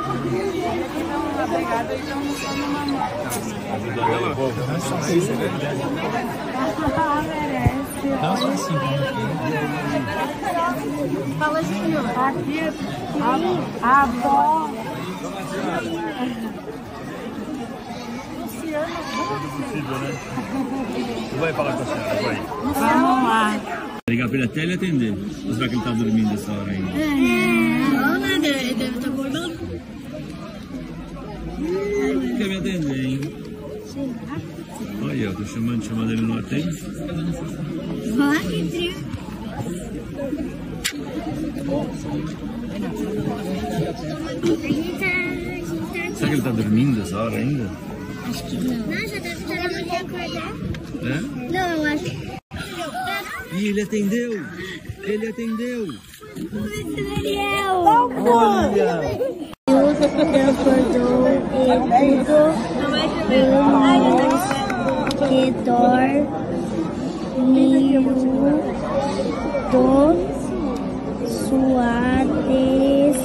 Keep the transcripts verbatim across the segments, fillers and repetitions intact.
Não, só assim. Fala, senhor. Aqui, a, a avó. Possível, né? Vai falar com a senhora, vai. Vamos lá. Ligar pra ele até ele atender. Ou será que ele tá dormindo essa hora ainda? Não, né? Ele deve estar acordando. Quer me atender, hein? Sim. Olha, eu tô chamando, chamando ele no atende. Vai, que trio. Será que ele tá dormindo essa hora ainda? Acho que não. Não, já deve estar na hora de acordar. É? Não, eu acho. Ih, ele atendeu! Ele atendeu! Olha! Deus acordou e tudo que dormiu do suaves.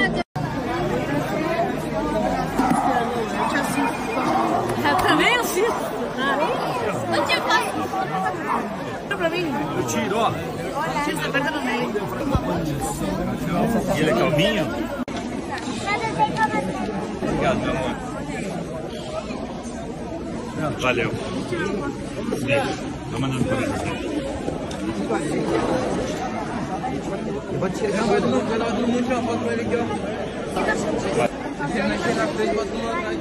Eu também assisto. Onde eu faço? Pra mim. Eu tiro, ó. Você aperta no meio. E ele é calminho? Obrigado, meu amor. Valeu. Beijo. Tô mandando pra você. Eu vou tirar, vai todo mundo, vai dar todo mundo tirar uma foto com ele aqui, ó. Na frente, bota uma atrás.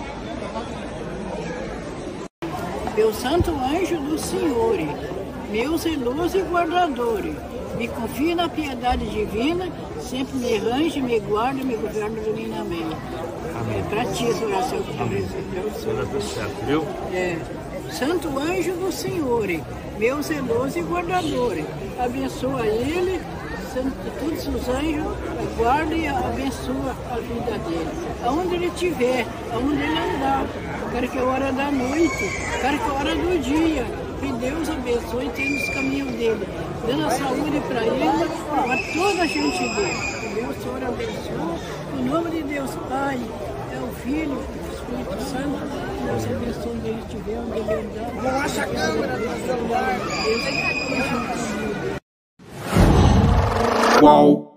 Meu santo anjo do Senhor, meu zeloso e guardador, me confie na piedade divina, sempre me arranje, me guarda, me governa divinamente. Amém. É pra ti essa oração que eu preciso. Vai dar tudo certo, viu? É. Santo anjo do Senhor, meu zeloso e guardador, abençoa ele, todos os anjos, guarda e abençoa a vida dele. Aonde ele estiver, aonde ele andar, quero que é hora da noite, quero que é hora do dia, que Deus abençoe e tenha os caminhos dele, dando a saúde para ele, para toda a gente dele. Que Deus, Senhor, abençoe, em nome de Deus, Pai, é o Filho, o Espírito Santo, Deus abençoe onde ele estiver, onde ele andar. Relaxa a câmera do celular. Deus, Deus, Deus, Qual?